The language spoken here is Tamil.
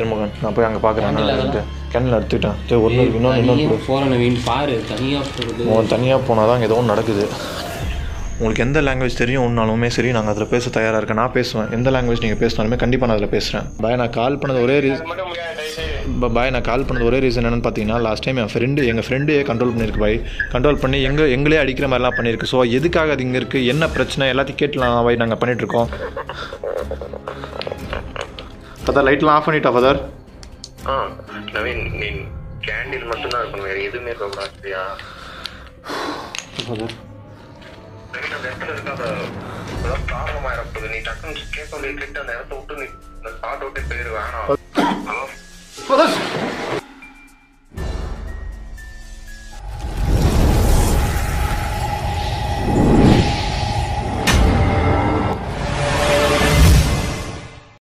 திருமகன் நான் போய் அங்கே பார்க்குறேன். கேண்டில் எடுத்துக்கிட்டேன். ஒரு இன்னொன்று போகிறேன் பாரு. தனியாக போகிறது தனியாக போனால் தான் ஏதோ ஒன்று நடக்குது. உங்களுக்கு எந்த லாங்குவேஜ் தெரியும் ஒன்றாலுமே சரி, நாங்கள் அதில் பேச தயாராக இருக்கேன். நான் பேசுவேன். எந்த லாங்குவேஜ் நீங்கள் பேசினாலுமே கண்டிப்பாக நான் அதில் பேசுகிறேன். நான் கால் பண்ணது ஒரே ரீசன் என்னென்னு பார்த்தீங்கன்னா, லாஸ்ட் டைம் எங்கள் ஃப்ரெண்டே கண்ட்ரோல் பண்ணியிருக்கு கண்ட்ரோல் பண்ணி எங்களே அடிக்கிற மாதிரிலாம் பண்ணியிருக்கு. ஸோ எதுக்காக அது இங்கே இருக்குது, என்ன பிரச்சனை எல்லாத்தையும் கேட்டலாம் நாங்கள் பண்ணிகிட்ருக்கோம். ஃபதர் லைட்லாம் ஆஃப் பண்ணிட்டா ஃபதர்? நவீன், நீ கேண்டில் மட்டும்தான் இருக்கணும், வேறு எதுவுமே இருக்கக்கூடாது. ஃபதர் அந்த இடத்துல இருக்காத காரணமாக இருப்பது. நீ டக்குன்னு கேட்க வேண்டிய அந்த இடத்த விட்டு நீ ஸ்பாட் விட்டு போயிரு. வேணாம்.